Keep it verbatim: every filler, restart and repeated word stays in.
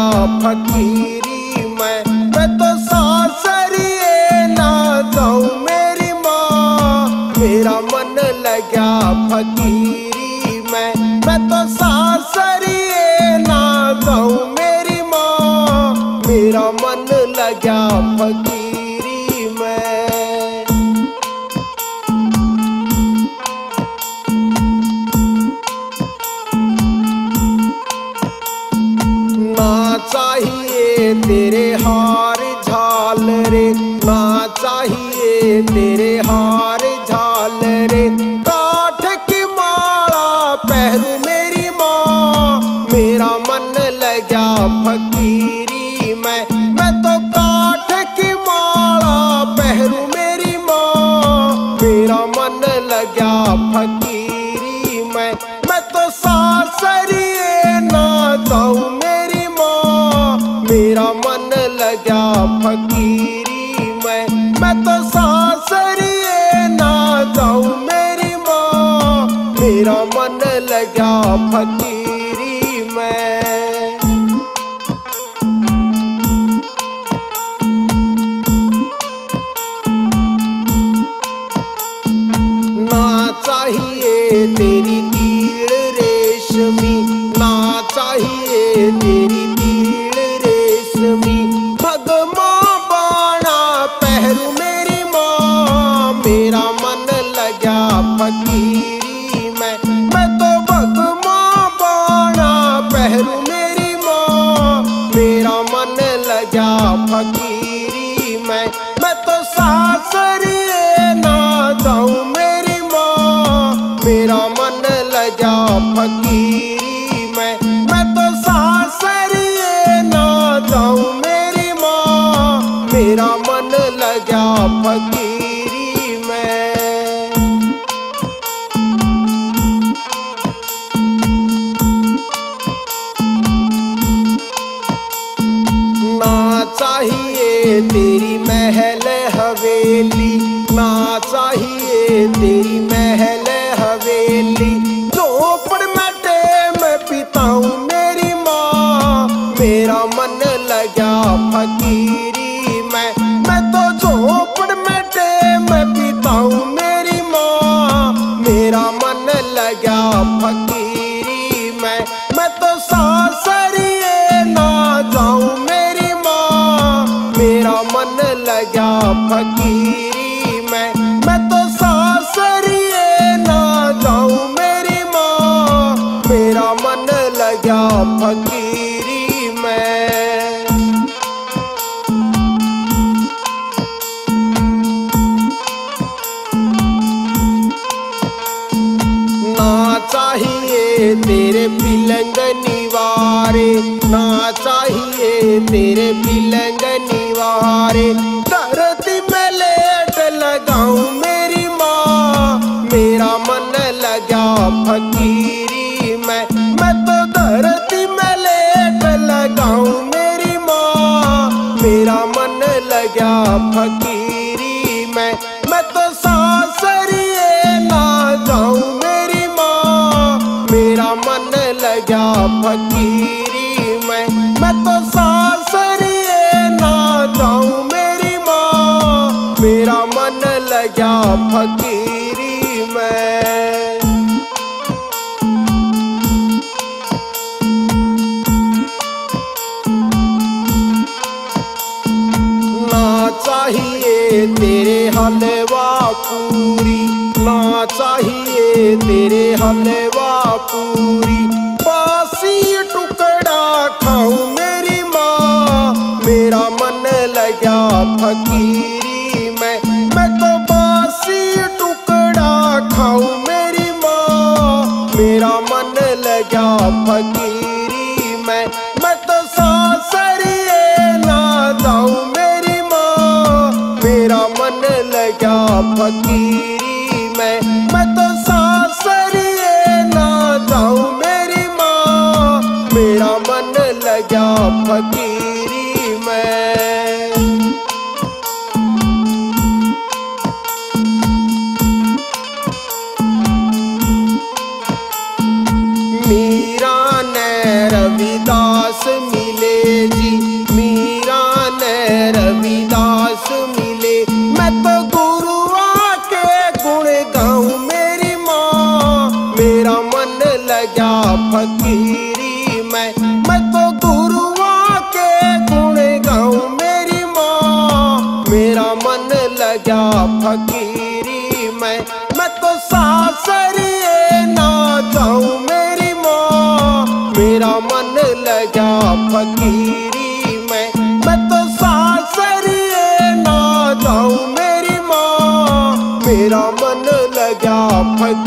फकीरी मैं मैं तो सासरिए ना जाऊं मेरी माँ, मेरा मन लगा फकीरी मैं मैं तो सासरिए ना जाऊं मेरी माँ, मेरा मन लगा फकीरी मैं। ना चाहिए तेरे हार झाल रे, ना चाहिए तेरे हार झाल रे, काठ की माला पहरू मेरी माँ, मेरा मन लगा फकीरी मैं मैं तो काठ की माला पहरू मेरी माँ, मेरा मन लगा फकीरी मैं मैं तो सासरिए ना जाऊं मेरी माँ, मेरा मन लगा फकीरी मैं मैं तो सासरिए ना जाऊं मेरी माँ, मेरा मन लगा फकीरी मैं। ना चाहिए तेरी तीड़ रेशमी, ना चाहिए तेरी तीड़ रेशमी, भगमा बाणा पहरू मेरी माँ, मेरा मन लगा फकीरी मैं मैं तो भगमा बाणा पहरू मेरी माँ, मेरा मन लगा फकीरी मैं मैं तो सासरिए ना जाऊं मेरी माँ, मेरा मन लगा फकीरी मैं मैं तो सासरिए ना जाऊं मेरी माँ, मेरा मन लगा फकीरी मैं। ना चाहिए तेरी महल हवेली, ना चाहिए तेरी महल हवेली, झोपड़ में टेम बिताऊं मेरी माँ, मेरा मन लगा फकीरी मैं मैं तो झोपड़ में टेम बिताऊं मेरी माँ, मेरा मन लगा फकीरी मैं मैं तो सासरिए ना जाऊं मेरी माँ, मेरा मन लगा फकीरी मैं मैं तो सासरिए ना जाऊं मेरी माँ, मेरा मन लगा फकीरी मैं। ना चाहिए तेरे पिलंग निवारे, ना चाहिए तेरे पिलंग निवारे, धरती में लेट लगाऊं मेरी माँ, मेरा मन लगा फकीरी मैं मैं तो धरती में लेट लगाऊं मेरी माँ, मेरा मन लगा फकीरी मैं मैं तो सासरिए ना जाऊं मेरी माँ, मेरा मन लगा फकीरी मैं मैं तो सासरिए ना जाऊं मेरी माँ, मेरा मन लगा फकीरी मैं। ना चाहिए तेरे हलवा पूरी, ना चाहिए तेरे हलवा पूरी, बासी टुकड़ा खाऊं मेरी माँ, मेरा मन लगा फकीरी मैं मैं तो बासी टुकड़ा खाऊं मेरी माँ, मेरा मन लगा फकीरी मैं मैं तो सासरिए ना जाऊं मेरी माँ, मेरा मन लगा फकीरी मैं मैं तो सासरिए ना जाऊं मेरी माँ, मेरा मन लगा फकीरी मैं। मीरा ने रविदास मिले फकीरी में। मैं तो सासरिए ना जाऊं मेरी माँ, मेरा मन लगा फकीरी